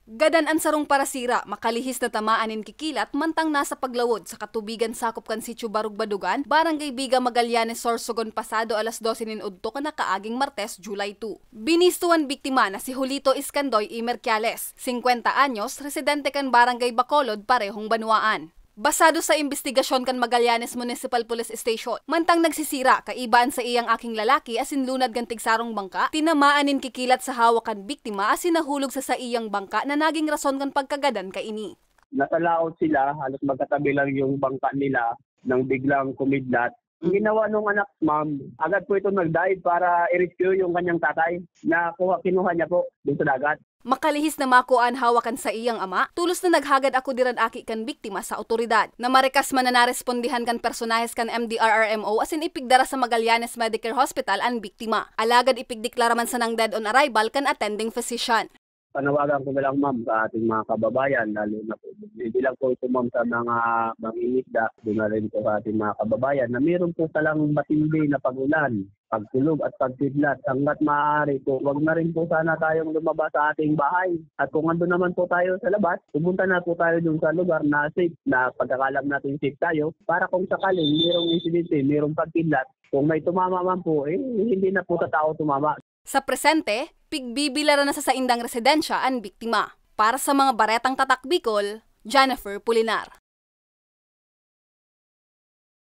Gadan ang sarong parasira, makalihis na tamaanin kikilat, mantang nasa paglawod sa katubigan sakop kan Sitio Barug-Badugan, Barangay Biga, Magallanes, Sorsogon, pasado alas 12 nin-udto ka nakaaging Martes, July 2. Binistuan biktima na si Julito Iscandoy y Merciales, 50 anyos, residente kan Barangay Bacolod, parehong Banwaan. Basado sa investigasyon kan Magallanes Municipal Police Station, mantang nagsisira, kaibaan sa iyang aking lalaki asin lunad gantig sarong bangka, tinamaanin kikilat sa hawakan biktima asin nahulog sa iyang bangka na naging rason kan pagkagadan kaini. Nasa laot sila, halos magkatabi lang yung bangka nila nang biglang kumidlat. Ang ginawa nung anak, ma'am, agad po ito nag-dive para i-rescue yung kanyang tatay na kinuha niya po dun sa dagat. Makalihis na makuan hawakan sa iyang ama, tulos na naghagad ako diran aki kan biktima sa otoridad. Na marikas man na narespondihan kan personahes kan MDRRMO asin ipigdara sa Magallanes Medicare Hospital ang biktima. Alagad ipigdeklara man sa nang dead on arrival kan attending physician. Panawagan ko na lang, ma'am, sa ating mga kababayan, lalo na po, hindi lang po ito, ma'am, sa mga mangingisda, doon na rin po sa ating mga kababayan, na mayroon po talang matindi na pag-ulan, pagtulog at pagkidlat. Hanggat maaari po, wag na rin po sana tayong lumabas sa ating bahay. At kung ando naman po tayo sa labas, pumunta na po tayo dun sa lugar na safe, na pagkakalam natin safe tayo, para kung sakaling mayroong insidente, mayroong pagkidlat, kung may tumama man po, hindi na po sa tao tumama. Sa presente, pigbibilara na sa saindang residensya ang biktima. Para sa mga baretang tatak Bicol, Jennifer Pulinar.